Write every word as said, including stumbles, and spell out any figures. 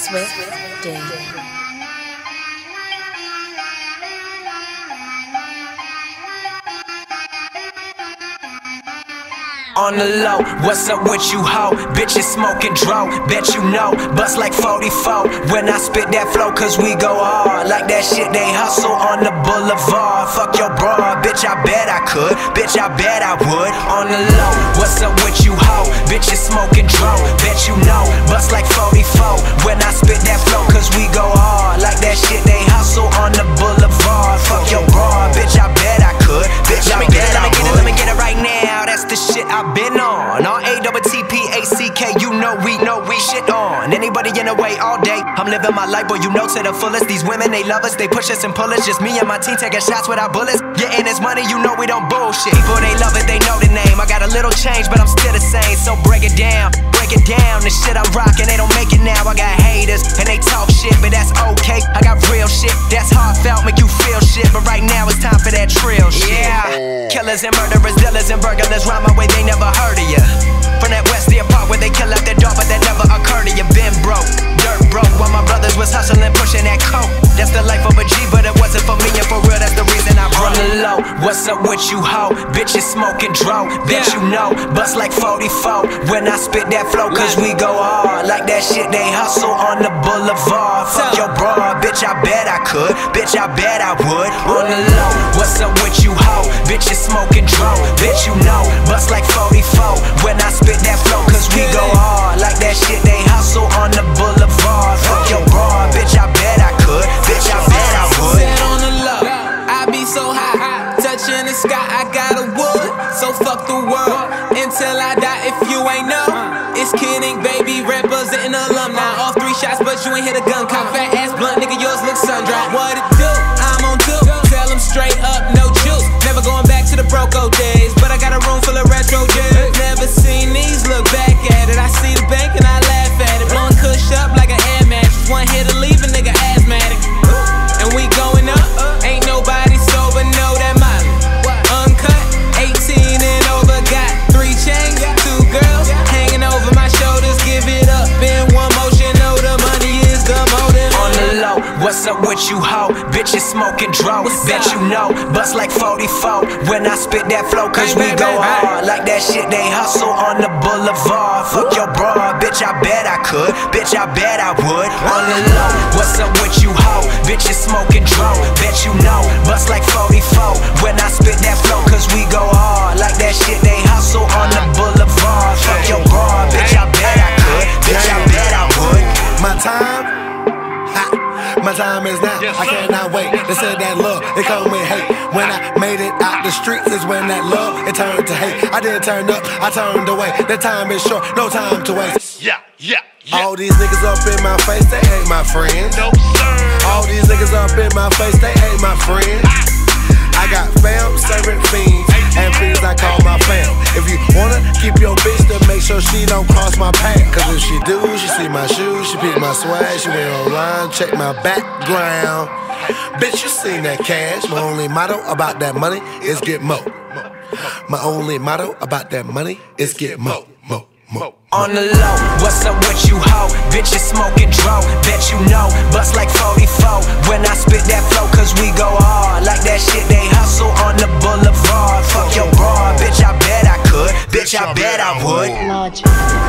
Swift Day. On the low, what's up with you, ho? Bitches smoking dro, bet you know. Bust like forty-four when I spit that flow, cause we go hard. Like that shit they hustle on the boulevard. Fuck your broad, bitch, I bet I could. Bitch, I bet I would. On the low, what's up with you, ho? Bitches smoking dro, bet you know. Bust like forty-four when I spit that flow, cause we go hard. Like that shit they hustle on the boulevard. Fuck your broad, bitch, I bet I could. Bitch, I bet I would. Let me get it, let me get it right now. That's the shit I've been on. R A T T P A C K, you know we know we shit on. Anybody in the way all day, I'm living my life, boy, you know to the fullest. These women, they love us, they push us and pull us. Just me and my team taking shots without bullets. Getting this money, you know we don't bullshit. People, they love it, they know the name. I got a little change, but I'm still the same. So break it down, break it down. The shit I'm rocking, they don't make it now. I got haters, and they talk shit, but that's okay. I got real shit, that's heartfelt, make you feel shit. But right now it's time for that trill shit. Yeah, killers and murderers, dealers and burglars, rhyme my way, they never heard of ya. From that Westia Park where they kill up their dog, but that never occurred to you. Been broke, dirt broke, while my brothers was hustling, pushing that coke. That's the life of a G, but it wasn't for me, and for real, that's the reason I broke. On the low, what's up with you, ho? Bitches smoking dro, bet you know. Bust like forty-four when I spit that flow, cause we go hard. Like that shit they hustle on the boulevard. Fuck your broad, bitch, I bet I could. Bitch, I bet I would. On the low, what's up with you, ho? Bitches smoking dro, bet you know. Bust like forty-four when I spit that flow, cause we go hard. Like that shit they hustle on the boulevard. Fuck your broad, bitch, I bet I could. Bitch, I bet I would. Set on the low, I be so high, touching the sky, I got a wood. So fuck the world, until I die. If you ain't know, it's Kid Ink, baby, representing alumni. Off three shots, but you ain't hit a gun. Cop fat ass blunt, nigga, yours look sun-dried. What it do? I'm on two, tell them straight up, no juice. Never going back to the broke-o days, but I got a room full of retro dudes. Never seen these, look back at it. I see the bank and I laugh at it. Blowing kush up like an air mattress. One hit to leave a nigga asthmatic. And we going up, ain't nobody sober, know that molly. Uncut, eighteen and over, got three chains, two girls hanging over my shoulders. Give it up in one motion, know the money is the motive. On the low, what's up with you, ho? Bitches smoking dro, bet you know. Bust like forty-four when I spit that flow, cause we go hard. Like that shit they hustle on the boulevard. Fuck your broad, bitch, I bet I could. Bitch, I bet I would. On the low, what's up with you, ho? Bitches smoking dro, bet you know. Bust like forty-four when I spit that flow, cause we go hard. Like that shit they hustle on the boulevard. Fuck your broad, bitch, I bet I could. Bitch, I bet I would. My time, ha, my time is now. I cannot wait. They said that love, it come with hate. When I made it out the streets is when that love, it turned to hate. I didn't turn up, I turned away. The time is short, no time to waste. Yeah, yeah, yeah. All these niggas up in my face, they ain't my friends. No, sir. All these niggas up in my face, they ain't my friends. I got fam, serving fiends, and fiends I call my fam. If you wanna keep your bitch, then make sure she don't cross my path. Cause if she do, she see my shoes, she pick my swag, she went online, check my background. Bitch, you seen that cash. My only motto about that money is get mo. My only motto about that money is get mo, mo, mo. On the low, what's up with you, ho? Bitches smoking dro, bet you know. Bust like forty-four when I spit that flow, cause we go hard. Like that shit they hustle on the boulevard. Fuck your broad, bitch, I bet I could. Bitch, I bet I would.